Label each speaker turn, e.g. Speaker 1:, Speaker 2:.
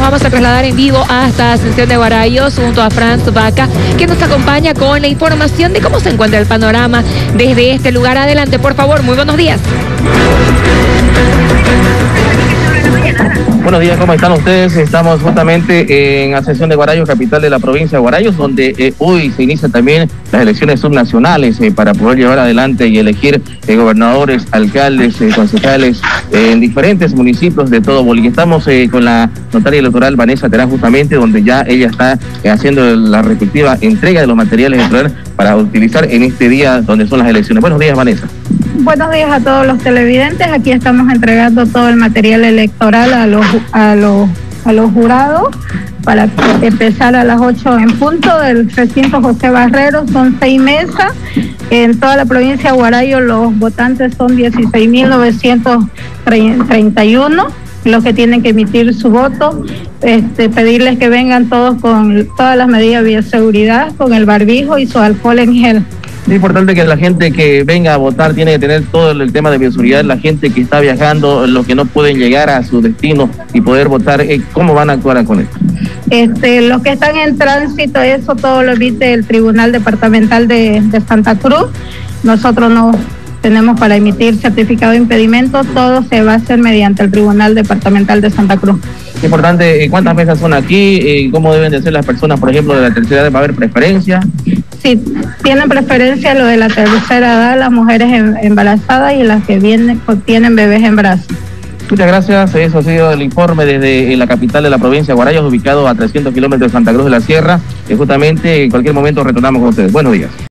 Speaker 1: vamos a trasladar en vivo hasta Ascensión de Guarayos junto a Franz Vaca, que nos acompaña con la información de cómo se encuentra el panorama desde este lugar. Adelante, por favor, muy buenos días.
Speaker 2: Buenos días, ¿cómo están ustedes? Estamos justamente en Ascensión de Guarayos, capital de la provincia de Guarayos, donde hoy se inician también las elecciones subnacionales para poder llevar adelante y elegir gobernadores, alcaldes, concejales en diferentes municipios de todo Bolivia. Estamos con la notaria electoral Vanessa Terán, justamente donde ya ella está haciendo la respectiva entrega de los materiales electorales para utilizar en este día donde son las elecciones. Buenos días, Vanessa.
Speaker 3: Buenos días a todos los televidentes. Aquí estamos entregando todo el material electoral a los jurados para empezar a las 8 en punto del recinto José Barrero. Son 6 mesas. En toda la provincia de Guarayos los votantes son 16.931 los que tienen que emitir su voto. Pedirles que vengan todos con todas las medidas de bioseguridad, con el barbijo y su alcohol en gel.
Speaker 2: Es importante que la gente que venga a votar tiene que tener todo el tema de bioseguridad, la gente que está viajando, los que no pueden llegar a su destino y poder votar, ¿cómo van a actuar con esto?
Speaker 3: Los que están en tránsito, eso todo lo emite el Tribunal Departamental de Santa Cruz. Nosotros no tenemos para emitir certificado de impedimento, todo se va a hacer mediante el Tribunal Departamental de Santa Cruz.
Speaker 2: Es importante, ¿cuántas mesas son aquí? ¿Cómo deben de ser las personas, por ejemplo, de la tercera edad? ¿Va a haber preferencia?
Speaker 3: Sí, tienen preferencia lo de la tercera edad, las mujeres embarazadas y las que tienen bebés en brazos.
Speaker 2: Muchas gracias, eso ha sido el informe desde la capital de la provincia de Guarayos, ubicado a 300 kilómetros de Santa Cruz de la Sierra, que justamente en cualquier momento retornamos con ustedes. Buenos días.